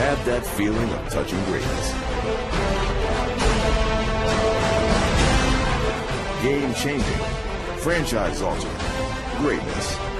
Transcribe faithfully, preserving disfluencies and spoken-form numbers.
have that feeling of touching greatness. Game changing, franchise altering greatness.